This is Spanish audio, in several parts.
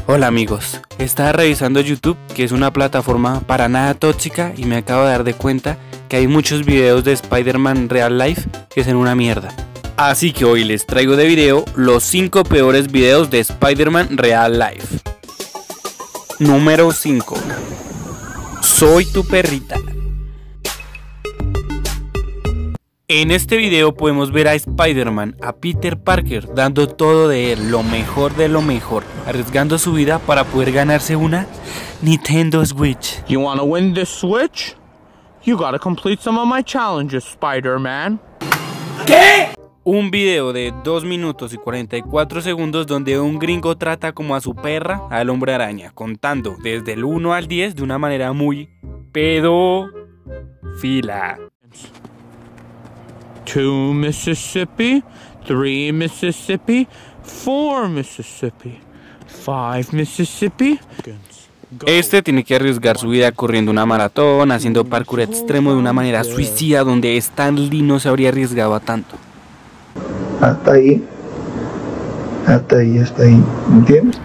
Hola amigos, estaba revisando YouTube, que es una plataforma para nada tóxica, y me acabo de dar de cuenta que hay muchos videos de Spider-Man Real Life que son una mierda. Así que hoy les traigo de video los 5 peores videos de Spider-Man Real Life. Número 5. Soy tu perrita. En este video podemos ver a Spider-Man, a Peter Parker, dando todo de él, lo mejor de lo mejor, arriesgando su vida para poder ganarse una Nintendo Switch. You wanna win this Switch? You gotta complete some of my challenges, Spider-Man. ¿Qué? Un video de 2 minutos y 44 segundos donde un gringo trata como a su perra al Hombre Araña, contando desde el 1 al 10 de una manera muy pedófila. 2 Mississippi, 3 Mississippi, 4 Mississippi, 5 Mississippi. Este tiene que arriesgar su vida corriendo una maratón, haciendo parkour extremo de una manera suicida donde Stan Lee no se habría arriesgado a tanto. Hasta ahí, ¿entiendes?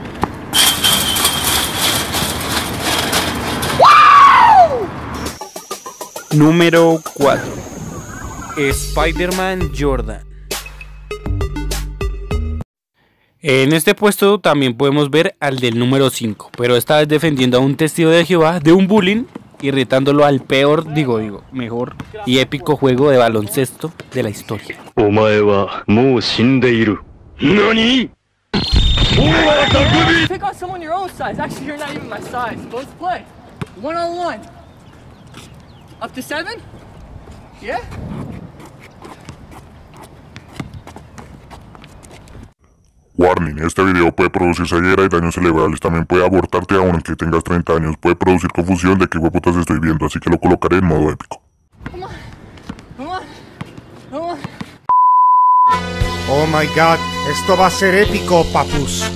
Número 4. Spider-Man Jordan. En este puesto también podemos ver al del número 5, pero esta vez defendiendo a un testigo de Jehová de un bullying, irritándolo al peor, mejor y épico juego de baloncesto de la historia. ¿Nani? Pick on someone your own size. Actually, you're not even my size. Let's play. 1-on-1. Up to 7? Yeah? Warning, este video puede producir ceguera y daños cerebrales, también puede abortarte aunque tengas 30 años, puede producir confusión de qué hueputas estoy viendo, así que lo colocaré en modo épico. Oh my god, esto va a ser épico, papus.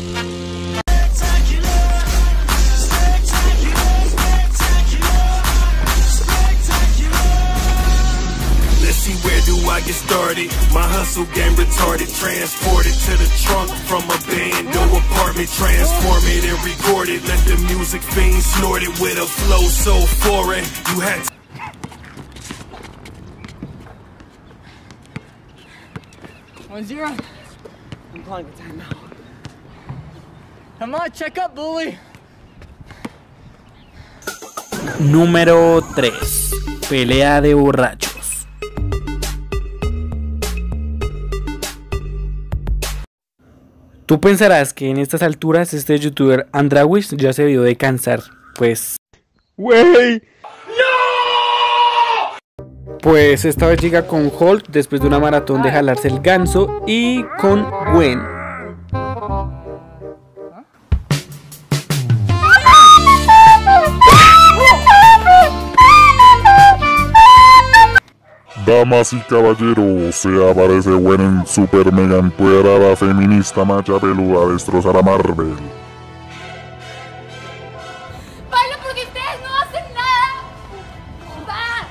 I get started, my hustle game retarded, transported to the trunk from a bando apartment, transform it and record it, let the music fiend snort it with a flow so foreign, you had to 1-0. I'm calling a timeout. Come on, check up, bully. Número 3. Pelea de borrachos. Tú pensarás que en estas alturas este youtuber Andrawis ya se debió de cansar, pues... ¡Wey! ¡No! Pues esta vez llega con Hulk después de una maratón de jalarse el ganso y con Gwen. Damas y caballeros, se aparece Gwen en super mega empoderada feminista macha peluda a destrozar a Marvel. ¡Bailo porque ustedes no hacen nada! ¡Va!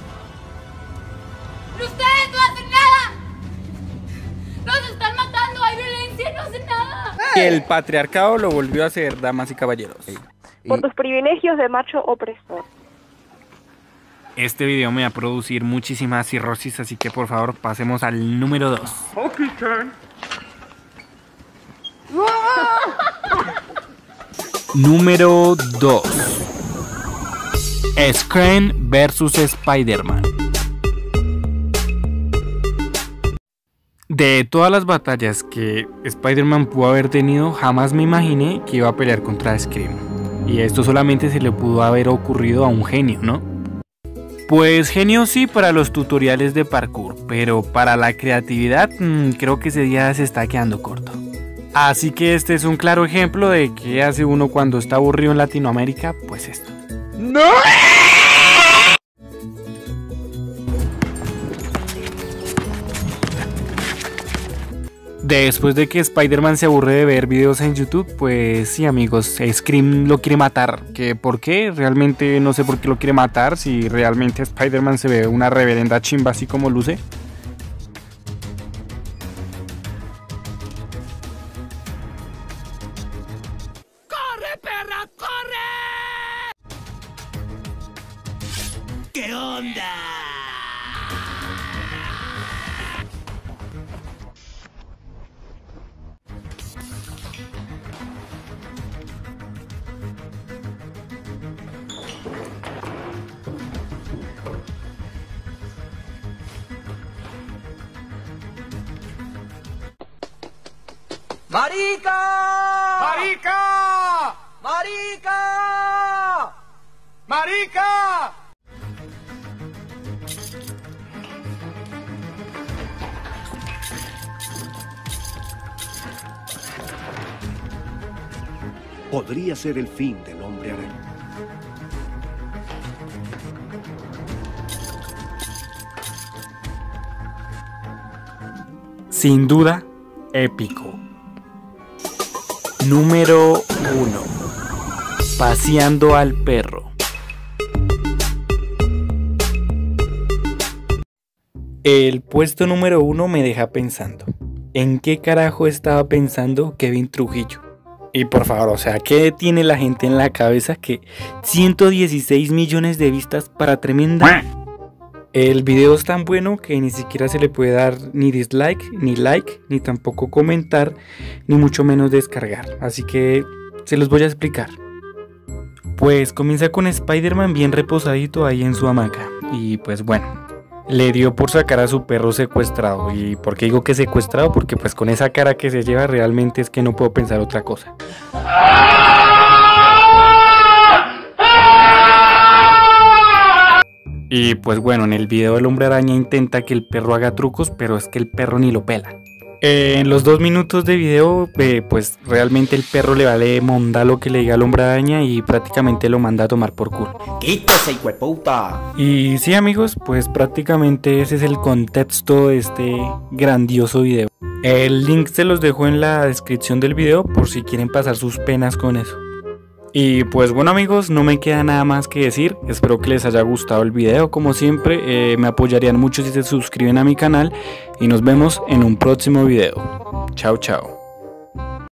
¡Ustedes no hacen nada! ¡Nos están matando! ¡Hay violencia y no hacen nada! El patriarcado lo volvió a hacer, damas y caballeros. Por tus privilegios de macho opresor. Este video me va a producir muchísima cirrosis, así que por favor pasemos al número 2. Okay, turn. Número 2. Scream vs Spider-Man. De todas las batallas que Spider-Man pudo haber tenido, jamás me imaginé que iba a pelear contra Scream. Y esto solamente se le pudo haber ocurrido a un genio, ¿no? Pues genio sí para los tutoriales de parkour, pero para la creatividad creo que ese día se está quedando corto. Así que este es un claro ejemplo de qué hace uno cuando está aburrido en Latinoamérica, pues esto. ¡No! Después de que Spider-Man se aburre de ver videos en YouTube, pues sí amigos, Scream lo quiere matar. ¿Que por qué? Realmente no sé por qué lo quiere matar, si realmente Spider-Man se ve una reverenda chimba así como luce. perra, corre! ¿Qué onda? ¡Marica! ¡Marica! ¡Marica! ¡Marica! Podría ser el fin del hombre araña. Sin duda, épico. Número 1. Paseando al perro. El puesto número 1 me deja pensando. ¿En qué carajo estaba pensando Kevin Trujillo? Y por favor, o sea, ¿qué tiene la gente en la cabeza que 116 millones de vistas para tremenda? El video es tan bueno que ni siquiera se le puede dar ni dislike, ni like, ni tampoco comentar, ni mucho menos descargar. Así que se los voy a explicar. Pues comienza con Spider-Man bien reposadito ahí en su hamaca. Y pues bueno, le dio por sacar a su perro secuestrado. ¿Y por qué digo que secuestrado? Porque pues con esa cara que se lleva realmente es que no puedo pensar otra cosa. Y pues bueno, en el video el hombre araña intenta que el perro haga trucos, pero es que el perro ni lo pela. En los 2 minutos de video, pues realmente el perro le vale monda lo que le diga al hombre araña y prácticamente lo manda a tomar por culo. ¡Quítese, hijueputa! Y sí, amigos, pues prácticamente ese es el contexto de este grandioso video. El link se los dejo en la descripción del video por si quieren pasar sus penas con eso. Y pues bueno, amigos, no me queda nada más que decir. Espero que les haya gustado el video. Como siempre, me apoyarían mucho si se suscriben a mi canal. Y nos vemos en un próximo video. Chao, chao.